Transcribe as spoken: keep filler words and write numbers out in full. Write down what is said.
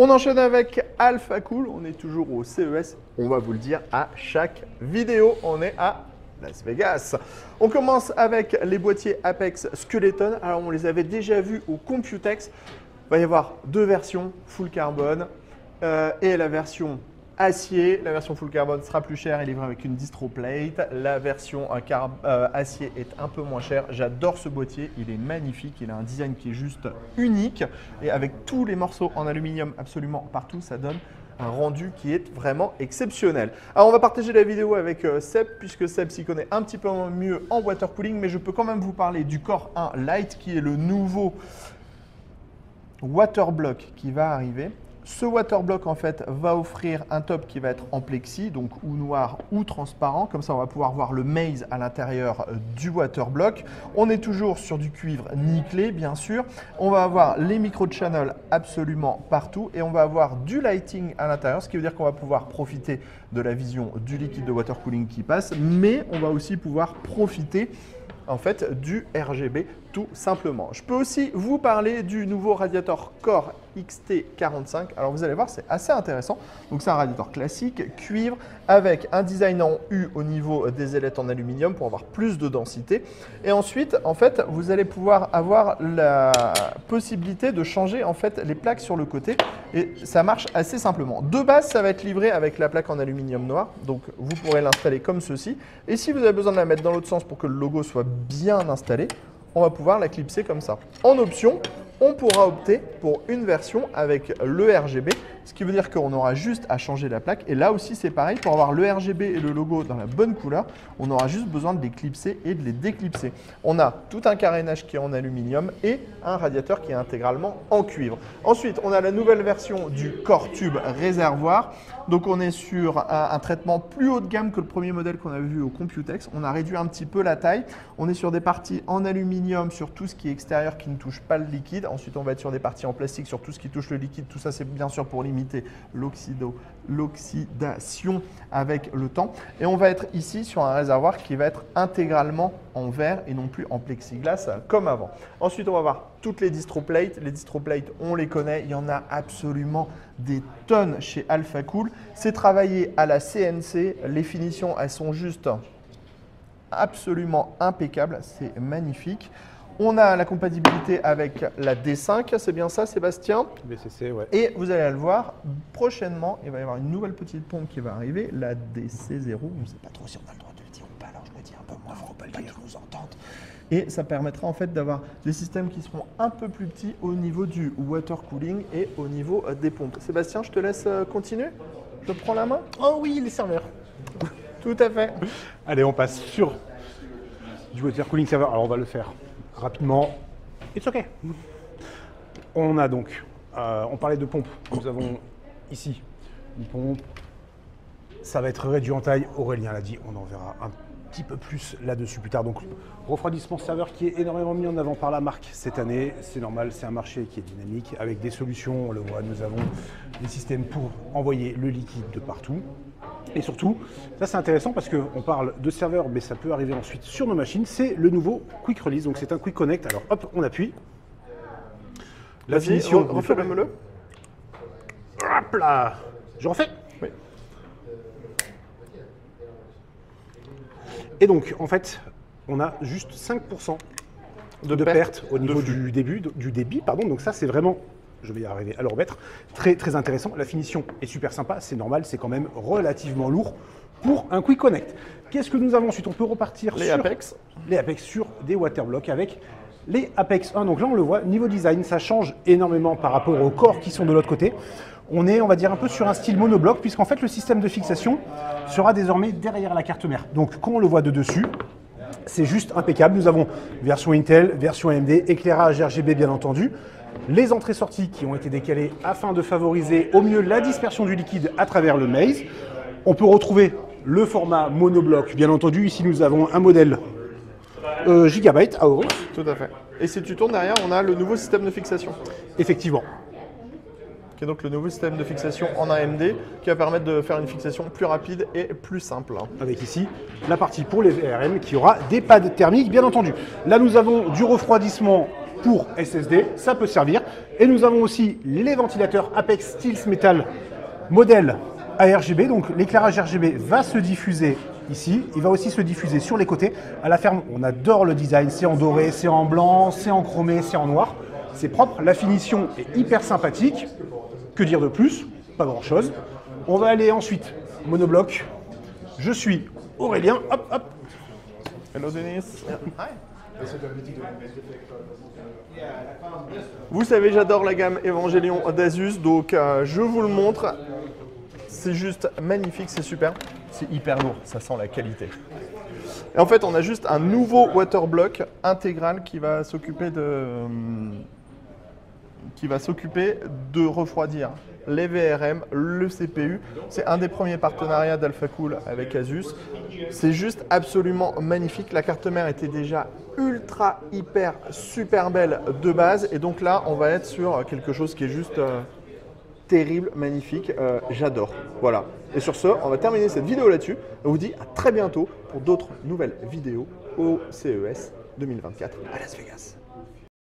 On enchaîne avec AlphaCool, on est toujours au C E S, on va vous le dire à chaque vidéo, on est à Las Vegas. On commence avec les boîtiers Apex Skeleton, alors on les avait déjà vus au Computex, il va y avoir deux versions, full carbone euh, et la version acier. La version full carbone sera plus chère et livrée avec une distro plate. La version car euh, acier est un peu moins chère. J'adore ce boîtier, il est magnifique, il a un design qui est juste unique et avec tous les morceaux en aluminium absolument partout, ça donne un rendu qui est vraiment exceptionnel. Alors on va partager la vidéo avec euh, Seb puisque Seb s'y connaît un petit peu mieux en water cooling, mais je peux quand même vous parler du Core un Lite qui est le nouveau Waterblock qui va arriver. Ce Waterblock en fait va offrir un top qui va être en plexi, donc ou noir ou transparent. Comme ça, on va pouvoir voir le maze à l'intérieur du Waterblock. On est toujours sur du cuivre nickelé, bien sûr. On va avoir les micro-channels absolument partout et on va avoir du lighting à l'intérieur, ce qui veut dire qu'on va pouvoir profiter de la vision du liquide de water cooling qui passe, mais on va aussi pouvoir profiter en fait du R G B tout simplement. Je peux aussi vous parler du nouveau radiateur Core X T quarante-cinq. Alors vous allez voir, c'est assez intéressant. Donc c'est un radiateur classique, cuivre, avec un design en U au niveau des ailettes en aluminium pour avoir plus de densité. Et ensuite, en fait, vous allez pouvoir avoir la possibilité de changer en fait les plaques sur le côté. Et ça marche assez simplement. De base, ça va être livré avec la plaque en aluminium noir. Donc vous pourrez l'installer comme ceci. Et si vous avez besoin de la mettre dans l'autre sens pour que le logo soit bien installé, on va pouvoir la clipser comme ça. En option, on pourra opter pour une version avec le R G B, ce qui veut dire qu'on aura juste à changer la plaque. Et là aussi, c'est pareil, pour avoir le R G B et le logo dans la bonne couleur, on aura juste besoin de les clipser et de les déclipser. On a tout un carénage qui est en aluminium et un radiateur qui est intégralement en cuivre. Ensuite, on a la nouvelle version du Core Tube réservoir. Donc, on est sur un, un traitement plus haut de gamme que le premier modèle qu'on avait vu au Computex. On a réduit un petit peu la taille. On est sur des parties en aluminium sur tout ce qui est extérieur qui ne touche pas le liquide. Ensuite, on va être sur des parties en plastique sur tout ce qui touche le liquide. Tout ça, c'est bien sûr pour limiter l'oxydation avec le temps. Et on va être ici sur un réservoir qui va être intégralement en verre et non plus en plexiglas comme avant. Ensuite, on va voir toutes les distroplates. Les distroplates, on les connaît. Il y en a absolument des tonnes chez AlphaCool. C'est travaillé à la C N C. Les finitions, elles sont juste absolument impeccables. C'est magnifique. On a la compatibilité avec la D cinq, c'est bien ça Sébastien? B C C, ouais. Et vous allez le voir, prochainement, il va y avoir une nouvelle petite pompe qui va arriver, la D C zéro. On ne sait pas trop si on a le droit de le dire ou pas, alors je le dis un peu moins fort, pas qu'ils nous entendent. Et ça permettra en fait d'avoir des systèmes qui seront un peu plus petits au niveau du water cooling et au niveau des pompes. Sébastien, je te laisse continuer. Je prends la main. Oh oui, les serveurs. Tout à fait. Allez, on passe sur du water cooling server. Alors on va le faire rapidement. It's OK. On a donc, euh, on parlait de pompe. Nous avons ici une pompe. Ça va être réduit en taille. Aurélien l'a dit, on en verra un petit peu plus là-dessus plus tard. Donc, refroidissement serveur qui est énormément mis en avant par la marque cette année. C'est normal, c'est un marché qui est dynamique avec des solutions. On le voit, nous avons des systèmes pour envoyer le liquide de partout. Et surtout, ça c'est intéressant parce qu'on parle de serveur, mais ça peut arriver ensuite sur nos machines. C'est le nouveau Quick Release. Donc, c'est un Quick Connect. Alors, hop, on appuie. La finition. Refais-le. Hop là. Je refais. Oui. Et donc, en fait, on a juste cinq pour cent de, de perte, perte au niveau du début, du débit. Pardon. Donc ça, c'est vraiment, je vais y arriver à le remettre, très, très intéressant. La finition est super sympa, c'est normal, c'est quand même relativement lourd pour un Quick Connect. Qu'est-ce que nous avons ensuite? On peut repartir les sur Apex. les Apex sur des Waterblocks avec les Apex un. Donc là, on le voit, niveau design, ça change énormément par rapport aux corps qui sont de l'autre côté. On est, on va dire, un peu sur un style monobloc, puisqu'en fait, le système de fixation sera désormais derrière la carte mère. Donc, quand on le voit de dessus, c'est juste impeccable. Nous avons version Intel, version A M D, éclairage R G B, bien entendu. Les entrées-sorties qui ont été décalées afin de favoriser au mieux la dispersion du liquide à travers le maze. On peut retrouver le format monobloc, bien entendu. Ici, nous avons un modèle euh, Gigabyte à Aorus. Tout à fait. Et si tu tournes derrière, on a le nouveau système de fixation. Effectivement. Qui est donc le nouveau système de fixation en A M D qui va permettre de faire une fixation plus rapide et plus simple. Avec ici la partie pour les V R M qui aura des pads thermiques, bien entendu. Là, nous avons du refroidissement pour S S D, ça peut servir. Et nous avons aussi les ventilateurs Apex Steel Metal modèle A R G B. Donc l'éclairage R G B va se diffuser ici. Il va aussi se diffuser sur les côtés. À la ferme, on adore le design. C'est en doré, c'est en blanc, c'est en chromé, c'est en noir. C'est propre. La finition est hyper sympathique. Que dire de plus? Pas grand chose. On va aller ensuite monobloc. Je suis Aurélien. Hop, hop. Hello Denis. Hi. Vous savez, j'adore la gamme Evangelion d'Asus, donc euh, je vous le montre. C'est juste magnifique, c'est super. C'est hyper lourd, ça sent la qualité. Et en fait, on a juste un nouveau waterblock intégral qui va s'occuper de, qui va s'occuper de refroidir les V R M, le C P U. C'est un des premiers partenariats d'AlphaCool avec Asus. C'est juste absolument magnifique. La carte mère était déjà ultra, hyper, super belle de base. Et donc là, on va être sur quelque chose qui est juste euh, terrible, magnifique. Euh, J'adore. Voilà. Et sur ce, on va terminer cette vidéo là-dessus. On vous dit à très bientôt pour d'autres nouvelles vidéos au C E S deux mille vingt-quatre à Las Vegas.